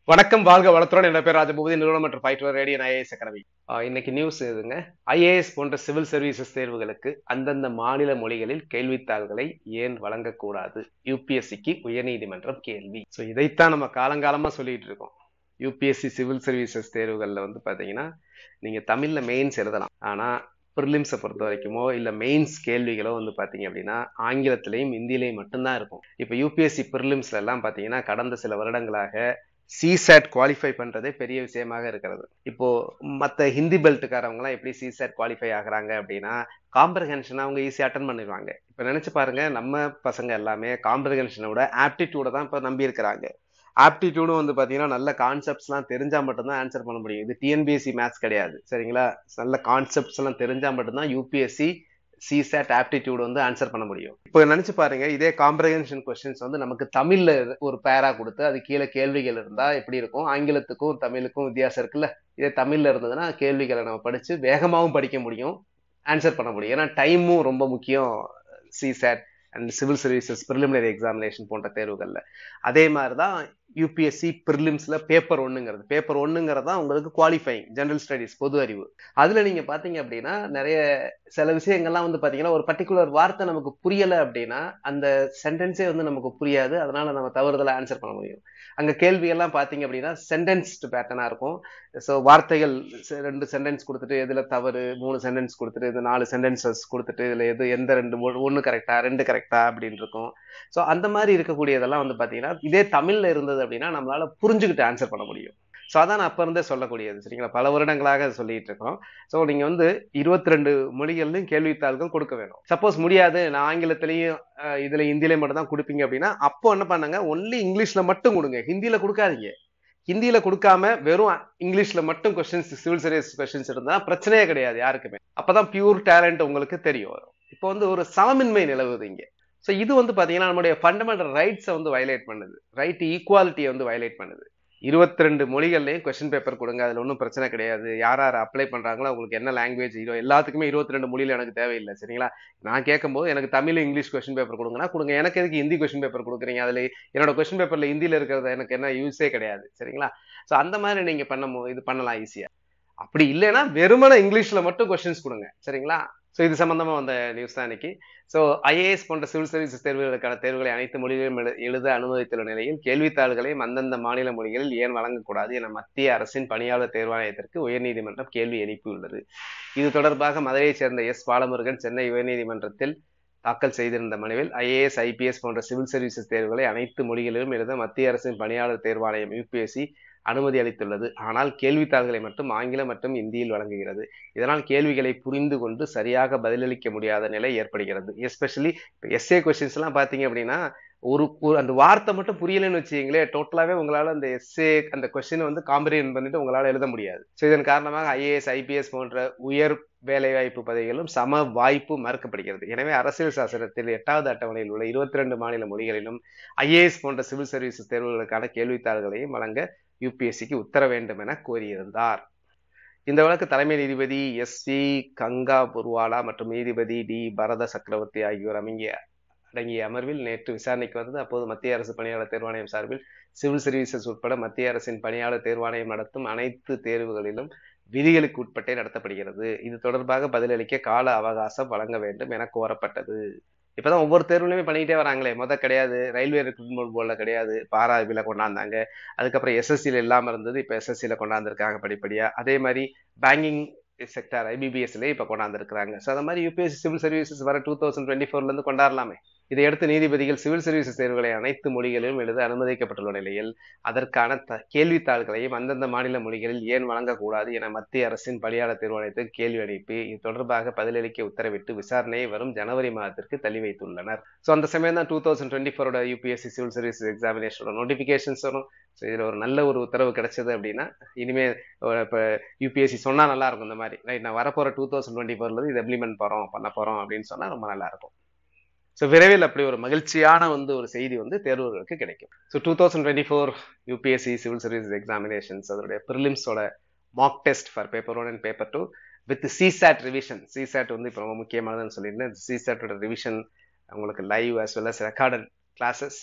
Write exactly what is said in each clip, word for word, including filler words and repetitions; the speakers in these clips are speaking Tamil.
வணக்கம், வாழ்க வளத்துடன். என் பேர் ராஜபூபதி, நிறுவனம் மற்றும் பயிற்றுவர் ரேடியன் ஐஏஎஸ் அகாடமி. இன்னைக்கு நியூஸ் இதுங்க. ஐஏஎஸ் போன்ற சிவில் சர்வீசஸ் தேர்வுகளுக்கு அந்தந்த மாநில மொழிகளில் கேள்வித்தாள்களை ஏன் வழங்கக்கூடாது? யூபிஎஸ்சிக்கு உயர்நீதிமன்றம் கேள்வி. ஸோ இதைத்தான் நம்ம காலங்காலமா சொல்லிட்டு இருக்கோம். யூபிஎஸ்சி சிவில் சர்வீசஸ் தேர்வுகள்ல வந்து பாத்தீங்கன்னா நீங்க தமிழ்ல மெயின்ஸ் எழுதலாம், ஆனா ப்ரிலிம்ஸை பொறுத்த வரைக்குமோ இல்ல மெயின்ஸ் கேள்விகளோ வந்து பாத்தீங்க அப்படின்னா ஆங்கிலத்திலையும் இந்தியிலையும் மட்டும்தான் இருக்கும். இப்ப யூபிஎஸ்சி ப்ரிலிம்ஸ்ல எல்லாம் பாத்தீங்கன்னா கடந்த சில வருடங்களாக சிசாட் குவாலிஃபை பண்றதே பெரிய விஷயமாக இருக்கிறது. இப்போ மத்த ஹிந்தி பெல்ட்டுக்காரவங்க எல்லாம் எப்படி சிசாட் குவாலிஃபை ஆகுறாங்க அப்படின்னா காம்ப்ரிஹென்ஷன் அவங்க ஈஸியா அட்டன் பண்ணிடுவாங்க. இப்ப நினைச்சு பாருங்க, நம்ம பசங்க எல்லாமே காம்ப்ரிஹென்ஷனோட ஆப்டிடியூட தான் இப்ப நம்பி இருக்கிறாங்க. ஆப்டிடியூடும் வந்து பாத்தீங்கன்னா நல்ல கான்செப்ட்ஸ் எல்லாம் தெரிஞ்சா மட்டும்தான் ஆன்சர் பண்ண முடியும். இது டிஎன்பிஎஸ்சி மேத்ஸ் கிடையாது, சரிங்களா? நல்ல கான்செப்ட்ஸ் எல்லாம் தெரிஞ்சா மட்டும்தான் யூபிஎஸ்சி சிசாட் ஆப்டிடியூட் வந்து ஆன்சர் பண்ண முடியும். இப்போ நினைச்சு பாருங்க, இதே காம்ப்ரிஹென்ஷன் கொஸ்டின்ஸ் வந்து நமக்கு தமிழ்ல ஒரு பேரா கொடுத்து அது கீழே கேள்விகள் இருந்தா எப்படி இருக்கும்? ஆங்கிலத்துக்கும் தமிழுக்கும் வித்தியாசம் இருக்குல்ல. இதே தமிழ்ல இருந்ததுன்னா கேள்விகளை நம்ம படிச்சு வேகமாவும் படிக்க முடியும், ஆன்சர் பண்ண முடியும். ஏன்னா டைமும் ரொம்ப முக்கியம் CSAT and civil services preliminary examination போன்ற தேர்வுகள்ல. அதே மாதிரிதான் யூபிஎஸ்சி பிரிலிம்ஸ்ல பேப்பர் ஒண்ணுங்கிறது பேப்பர் ஒண்ணுங்கிறது தான் உங்களுக்கு குவாலிஃபைங் ஜெனரல் ஸ்டடிஸ், பொது அறிவு. அதுல நீங்க பாத்தீங்க அப்படின்னா நிறைய சில விஷயங்கள்லாம் வந்து பாத்தீங்கன்னா ஒரு பர்டிகுலர் வார்த்தை நமக்கு புரியல அப்படின்னா அந்த சென்டென்ஸே வந்து நமக்கு புரியாது, அதனால நம்ம தவறுதலா ஆன்சர் பண்ண முடியும். அங்க கேள்வி எல்லாம் பாத்தீங்க அப்படின்னா சென்டென்ஸ்டு பேட்டர்னா இருக்கும். ஸோ வார்த்தைகள் ரெண்டு சென்டென்ஸ் கொடுத்துட்டு எதுல தவறு, மூணு சென்டென்ஸ் கொடுத்துட்டு இது நாலு சென்டென்சஸ் கொடுத்துட்டு இதுல எது எந்த ரெண்டு ஒன்னு கரெக்டா ரெண்டு கரெக்டா அப்படின்னு இருக்கும். ஸோ அந்த மாதிரி இருக்கக்கூடியதெல்லாம் வந்து பாத்தீங்கன்னா இதே தமிழ்ல இருந்தது அப்படின்னா நம்மளால புரிஞ்சுக்கிட்டு ஆன்சர் பண்ண முடியும். ஸோ அதான் நான் அப்ப இருந்தே சொல்லக்கூடியது, சரிங்களா? பல வருடங்களாக சொல்லிட்டு இருக்கோம். ஸோ நீங்க வந்து இருபத்தி ரெண்டு மொழிகள்லையும் கேள்வித்தாள்கள் கொடுக்க வேணும். சப்போஸ் முடியாது, நான் ஆங்கிலத்திலையும் இதுல ஹிந்திலையும் மட்டும் தான் கொடுப்பீங்க அப்படின்னா அப்போ என்ன பண்ணுங்க, ஒன்லி இங்கிலீஷ்ல மட்டும் கொடுங்க, ஹிந்தியில கொடுக்காதீங்க. ஹிந்தியில கொடுக்காம வெறும் இங்கிலீஷ்ல மட்டும் கொஸ்டின்ஸ், சிவில் சர்வீஸ் கொஸ்டின்ஸ் இருந்தா பிரச்சனையே கிடையாது யாருக்குமே. அப்பதான் பியூர் டேலண்ட் உங்களுக்கு தெரியும் வரும். இப்போ வந்து ஒரு சமமின்மை நிலவுது இங்க. ஸோ இது வந்து பாத்தீங்கன்னா நம்மளுடைய ஃபண்டமெண்டல் ரைட்ஸை வந்து வயலேட் பண்ணுது, ரைட் ஈக்குவாலிட்டியை வந்து வயலேட் பண்ணுது. இருபத்தி ரெண்டு மொழிகள்லையும் கொஸ்டின் பேப்பர் கொடுங்க, அதுல ஒன்றும் பிரச்சனை கிடையாது. யார் யார் அப்ளை பண்றாங்களோ உங்களுக்கு என்ன லாங்குவேஜ் எல்லாத்துக்குமே இருபத்தி ரெண்டு மொழியில எனக்கு தேவையில்லை, சரிங்களா? நான் கேட்கும்போது எனக்கு தமிழ் இங்கிலீஷ் கொஸ்டின் பேப்பர் கொடுங்கன்னா கொடுங்க, எனக்கு எதுக்கு ஹிந்தி கொஸ்டின் பேப்பர் கொடுக்குறீங்க? அதுல என்னோட கொஸ்டின் பேப்பர்ல ஹிந்தியில இருக்கிறது எனக்கு என்ன யூஸே கிடையாது, சரிங்களா? ஸோ அந்த மாதிரி நீங்க பண்ண இது பண்ணலாம் ஈஸியா. அப்படி இல்லைன்னா வெறுமன இங்கிலீஷ்ல மட்டும் கொஸ்டின்ஸ் கொடுங்க, சரிங்களா? ஸோ இது சம்பந்தமா வந்த நியூஸ் தான் இன்னைக்கு. ஸோ ஐஏஎஸ் போன்ற சிவில் சர்வீசஸ் தேர்வுகளுக்கான தேர்வுகளை அனைத்து மொழிகளிலும் எழுத அனுமதித்துள்ள நிலையில் கேள்வித்தாள்களையும் அந்தந்த மாநில மொழிகளில் ஏன் வழங்கக்கூடாது என மத்திய அரசின் பணியாளர் தேர்வாணையத்திற்கு உயர்நீதிமன்றம் கேள்வி எழுப்பியுள்ளது. இது தொடர்பாக மதுரையைச் சேர்ந்த எஸ் பாலமுருகன் சென்னை உயர்நீதிமன்றத்தில் தாக்கல் செய்திருந்த மனுவில் ஐஏஎஸ் ஐபிஎஸ் போன்ற சிவில் சர்வீசஸ் தேர்வுகளை அனைத்து மொழிகளிலும் எழுத மத்திய அரசின் பணியாளர் தேர்வாணையம் யூபிஎஸ்சி அனுமதி அளித்துள்ளது. ஆனால் கேள்வித்தாள்களை மட்டும் ஆங்கிலம் மற்றும் இந்தியில் வழங்குகிறது. இதனால் கேள்விகளை புரிந்து கொண்டு சரியாக பதிலளிக்க முடியாத நிலை ஏற்படுகிறது. எஸ்பெஷலி எஸ்ஏ கொஸ்டின்ஸ் எல்லாம் பாத்தீங்க அப்படின்னா ஒரு அந்த வார்த்தை மட்டும் புரியலன்னு வச்சுங்களே, டோட்டலாவே உங்களால அந்த எஸ்ஏ அந்த கொஸ்டின் வந்து காம்ப்ரிஹெண்ட் பண்ணிட்டு உங்களால எழுத முடியாது. ஸோ இதன் காரணமாக ஐஏஎஸ் ஐபிஎஸ் போன்ற உயர் வேலைவாய்ப்பு பதவிகளும் சம வாய்ப்பு மறுக்கப்படுகிறது. எனவே அரசியல் சாசனத்தில் எட்டாவது அட்டவணையில் உள்ள இருபத்தி ரெண்டு மாநில மொழிகளிலும் ஐஏஎஸ் போன்ற சிவில் சர்வீசஸ் தேர்வுகளுக்கான கேள்வித்தாள்களையும் வழங்க யூபிஎஸ்சிக்கு உத்தர வேண்டும் என கோரியிருந்தார். இந்த வழக்கு தலைமை நீதிபதி எஸ் வி கங்கா புர்வாலா மற்றும் நீதிபதி டி பரத சக்கரவர்த்தி ஆகியோர் அடங்கிய அடங்கிய அமர்வில் நேற்று விசாரணைக்கு வந்தது. அப்போது மத்திய அரசு பணியாளர் தேர்வாணையம் சார்பில் சிவில் சர்வீசஸ் உட்பட மத்திய அரசின் பணியாளர் தேர்வாணையம் நடத்தும் அனைத்து தேர்வுகளிலும் விதிகளுக்கு உட்பட்டே நடத்தப்படுகிறது. இது தொடர்பாக பதிலளிக்க கால அவகாசம் வழங்க வேண்டும் என கோரப்பட்டது. இப்பதான் ஒவ்வொரு தேர்வுலையுமே பண்ணிக்கிட்டே வராங்களே. முத கிடையாது, ரயில்வே ரெக்ரூட்மெண்ட் போர்டுல கிடையாது, பாராவில கொண்டாந்தாங்க. அதுக்கப்புறம் எஸ்எஸ்சியில இல்லாம இருந்தது, இப்ப எஸ்எஸ்சியில கொண்டாந்துருக்காங்க படிப்படியா. அதே மாதிரி பேங்கிங் செக்டர் ஐபிபிஎஸ்ல இப்ப கொண்டாந்துருக்காங்க. ஸோ அந்த மாதிரி யூபிஎஸ்சி சிவில் சர்வீசஸ் வர டூ தௌசண்ட் டுவெண்ட்டி ஃபோர்ல இருந்து கொண்டாடலாமே. இதையடுத்து நீதிபதிகள் சிவில் சர்வீசஸ் தேர்வுகளை அனைத்து மொழிகளிலும் எழுத அனுமதிக்கப்பட்டுள்ள நிலையில் அதற்கான கேள்வித்தாள்களையும் அந்தந்த மாநில மொழிகளில் ஏன் வழங்கக்கூடாது என மத்திய அரசின் பணியாளர் தேர்வாணையத்துக்கு கேள்வி அனுப்பி இது தொடர்பாக பதிலளிக்க உத்தரவிட்டு விசாரணையை வரும் ஜனவரி மாதத்திற்கு தள்ளி வைத்துள்ளனர். ஸோ அந்த சமயம் தான் டூ தௌசண்ட் டுவெண்ட்டி ஃபோரோட யூபிஎஸ்சி சிவில் சர்வீசஸ் எக்ஸாமினேஷனோட நோட்டிபிகேஷன்ஸ் வரும். ஸோ இதுல ஒரு நல்ல ஒரு உத்தரவு கிடைச்சது அப்படின்னா இனிமே இப்ப யூபிஎஸ்சி சொன்னா நல்லா இருக்கும். இந்த மாதிரி ரைட், நான் வரப்போற டூ தௌசண்ட் டுவெண்ட்டி ஃபோர்ல இருந்து இது இம்ப்ளிமெண்ட் போறோம் பண்ண போறோம் அப்படின்னு சொன்னா ரொம்ப நல்லா இருக்கும். ஸோ விரைவில் அப்படி ஒரு மகிழ்ச்சியான வந்து ஒரு செய்தி வந்து தேர்வுகளுக்கு கிடைக்கும். So two thousand twenty four UPSC civil services examinations அதோடைய ப்ரிலிம்ஸோட mock test for paper one and paper two with CSAT revision. CSAT வந்து இப்போ ரொம்ப முக்கியமானதுன்னு சொல்லியிருந்தேன். சிசாட்டோட ரிவிஷன் உங்களுக்கு live as well as recorded classes.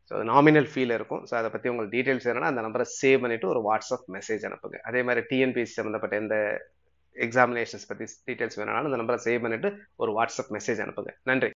So nominal fee இருக்கும். ஸோ அதை பற்றி உங்களுக்கு டீட்டெயில்ஸ் வேணும்னா அந்த நம்பரை சேவ் பண்ணிவிட்டு ஒரு வாட்ஸ்அப் மெசேஜ் அனுப்புங்க. அதே மாதிரி டிஎன்பிஎஸ்சி சம்மந்தப்பட்ட எந்த எக்ஸாமினேஷன்ஸ் பற்றி டீட்டெயில்ஸ் வேணும்னாலும் அந்த நம்பரை சேவ் பண்ணிவிட்டு ஒரு வாட்ஸ்அப் மெசேஜ் அனுப்புங்க. நன்றி.